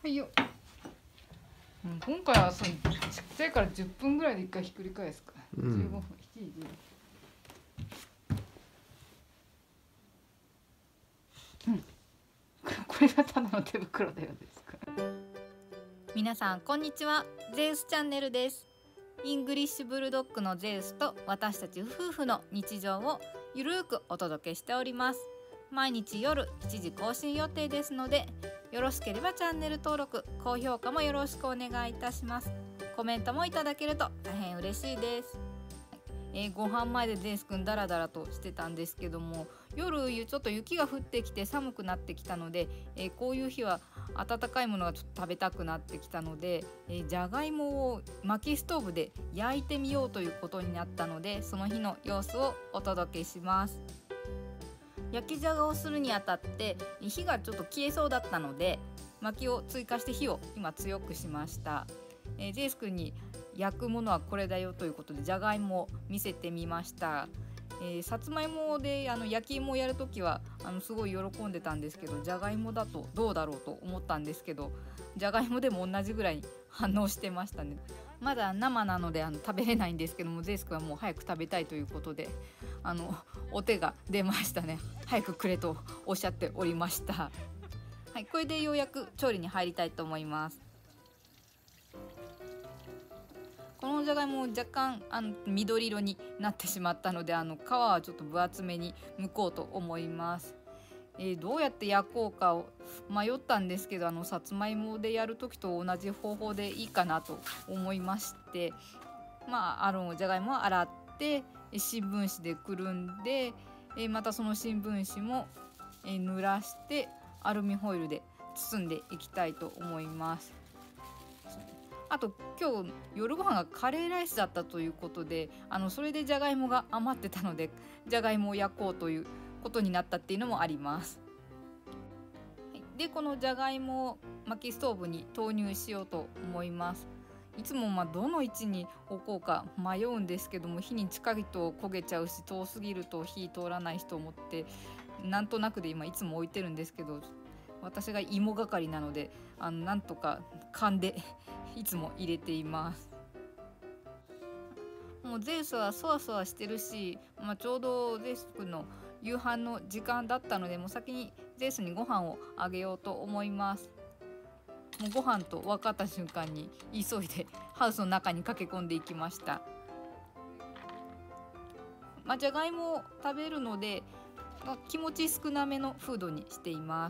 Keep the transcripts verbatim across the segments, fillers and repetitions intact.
はいよ。うん、今回はそのちっちゃいからじゅっぷんぐらいで一回ひっくり返すか、うん、じゅうごふんしちじうん、これがただの手袋だよですか。 皆さんこんにちは。ゼウスチャンネルです。イングリッシュブルドッグのゼウスと私たち夫婦の日常をゆるーくお届けしております。毎日夜しちじ更新予定ですので、よろしければチャンネル登録、高評価もよろしくお願いいたします。コメントもいただけると大変嬉しいです。えー、ご飯前でゼウスくんダラダラとしてたんですけども、夜ちょっと雪が降ってきて寒くなってきたので、えー、こういう日は温かいものがちょっと食べたくなってきたので、えー、じゃがいもを薪ストーブで焼いてみようということになったので、その日の様子をお届けします。焼きじゃがをするにあたって火がちょっと消えそうだったので、薪を追加して火を今強くしました。えー、ゼウスくんに焼くものはこれだよということでじゃがいもを見せてみました。えー、さつまいもであの焼き芋をやるときはあのすごい喜んでたんですけど、じゃがいもだとどうだろうと思ったんですけど、じゃがいもでも同じぐらい反応してましたね。まだ生なのであの食べれないんですけども、ゼウスくんはもう早く食べたいということで、あのお手が出ましたね。早くくれとおっしゃっておりました。はい、これでようやく調理に入りたいと思います。このじゃがいも若干あの緑色になってしまったので、あの皮はちょっと分厚めに剥こうと思います。えー、どうやって焼こうかを迷ったんですけど、あのさつまいもでやる時と同じ方法でいいかなと思いまして、まああのじゃがいもを洗って新聞紙でくるんで、えー、またその新聞紙も、えー、濡らしてアルミホイルで包んでいきたいと思います。あと今日夜ご飯がカレーライスだったということで、あのそれでじゃがいもが余ってたのでじゃがいもを焼こうということになったっていうのもあります。でこのじゃがいもを薪ストーブに投入しようと思います。いつもまあどの位置に置こうか迷うんですけども、火に近いと焦げちゃうし、遠すぎると火通らないしと思って、なんとなくで今いつも置いてるんですけど、私が芋係なのであのなんとか勘でいつも入れています。もうゼウスはそわそわしてるし、まあ、ちょうどゼウスくんの夕飯の時間だったので、もう先にゼウスにご飯をあげようと思います。もうご飯と分かった瞬間に急いでハウスの中に駆け込んでいきました。まあ、じゃがいもを食べるので、まあ、気持ち少なめのフードにしています。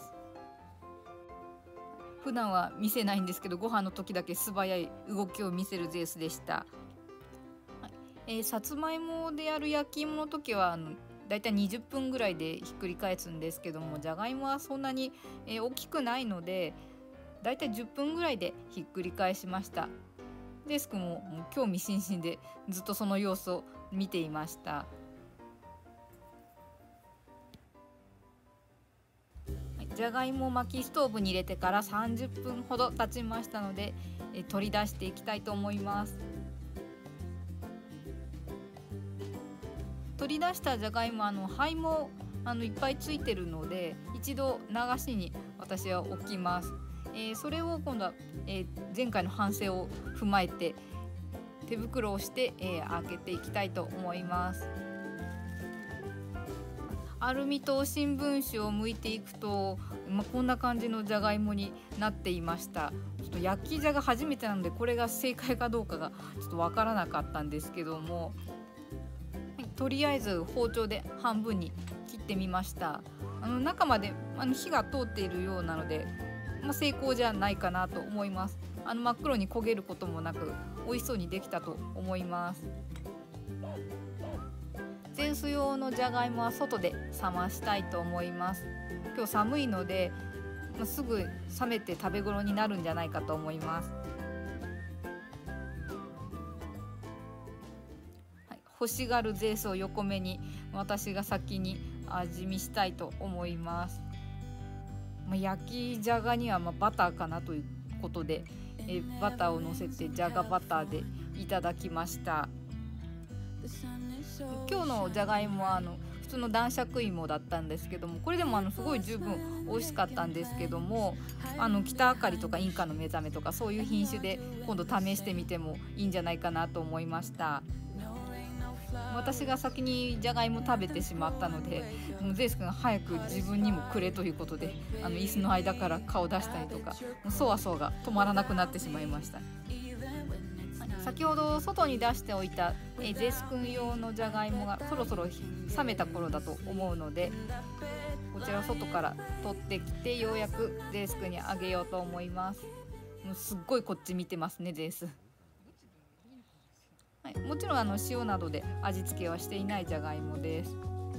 普段は見せないんですけど、ご飯の時だけ素早い動きを見せるゼウスでした。えー、さつまいもでやる焼き芋の時はあのだいたいにじゅっぷんぐらいでひっくり返すんですけども、じゃがいもはそんなに、えー、大きくないのでだいたいじゅっぷんぐらいでひっくり返しました。ゼウスくんももう興味津々でずっとその様子を見ていました。じゃがいもを薪ストーブに入れてからさんじゅっぷんほど経ちましたので、え取り出していきたいと思います。取り出したじゃがいもあの灰もあのいっぱいついてるので、一度流しに私は置きます。えー、それを今度は、えー、前回の反省を踏まえて手袋をして、えー、開けていきたいと思います。アルミと新聞紙を剥いていくと、まあ、こんな感じのじゃがいもになっていました。ちょっと焼きじゃが初めてなのでこれが正解かどうかがちょっとわからなかったんですけども、はい、とりあえず包丁で半分に切ってみました。あの中まであの火が通っているようなので、まあ、成功じゃないかなと思います。あの真っ黒に焦げることもなく美味しそうにできたと思います。ゼウス用のじゃがいもは外で冷ましたいと思います。今日寒いので、まあ、すぐ冷めて食べ頃になるんじゃないかと思います。はい、欲しがるゼウスを横目に私が先に味見したいと思います。まあ、焼きじゃがにはまあバターかなということで、えバターをのせてじゃがバターでいただきました。今日のじゃがいもはあの普通の男爵芋だったんですけども、これでもあのすごい十分美味しかったんですけども、あの北あかりとかインカの目覚めとかそういう品種で今度試してみてもいいんじゃないかなと思いました。私が先にじゃがいも食べてしまったので、もうゼウス君が早く自分にもくれということで、あの椅子の間から顔出したりとか、もうそわそわが止まらなくなってしまいました。先ほど外に出しておいたえゼウス君用のじゃがいもがそろそろ冷めた頃だと思うので、こちらを外から取ってきてようやくゼウス君にあげようと思います。もうすっごいこっち見てますね、ゼウス。はい、もちろんあの塩などで味付けはしていないじゃがいもです。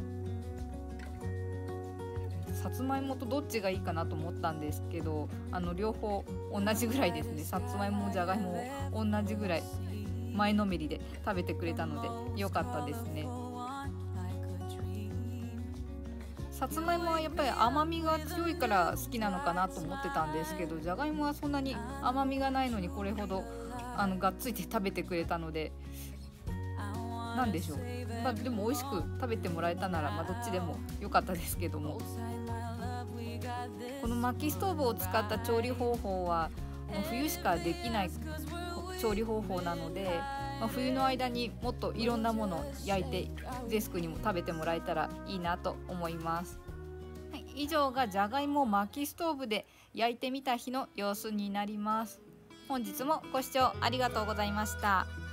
さつまいもとどっちがいいかなと思ったんですけど、あの両方同じぐらいですね。さつまいももじゃがいもも同じぐらい前のめりで食べてくれたので良かったですね。さつまいもはやっぱり甘みが強いから好きなのかなと思ってたんですけど、じゃがいもはそんなに甘みがないのにこれほどあのがっついて食べてくれたので、なんでしょう、まあ、でも美味しく食べてもらえたなら、まあ、どっちでも良かったですけども、この薪ストーブを使った調理方法はもう冬しかできない調理方法なので、まあ、冬の間にもっといろんなものを焼いてゼウス君にも食べてもらえたらいいなと思います。はい、以上がじゃがいもを薪ストーブで焼いてみた日の様子になります。本日もご視聴ありがとうございました。